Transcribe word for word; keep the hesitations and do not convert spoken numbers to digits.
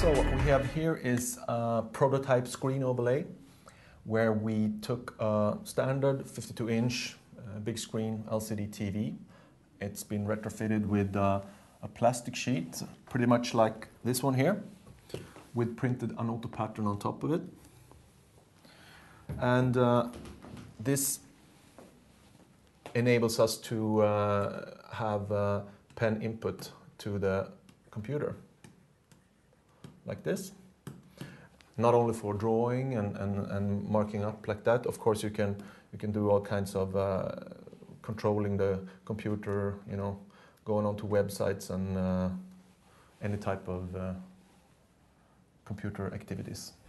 So what we have here is a prototype screen overlay where we took a standard fifty-two inch uh, big screen L C D T V. It's been retrofitted with uh, a plastic sheet, pretty much like this one here, with printed Anoto pattern on top of it. And uh, this enables us to uh, have uh, pen input to the computer, like this. Not only for drawing and, and, and marking up like that. Of course, you can you can do all kinds of uh, controlling the computer, you know, going onto websites and uh, any type of uh, computer activities.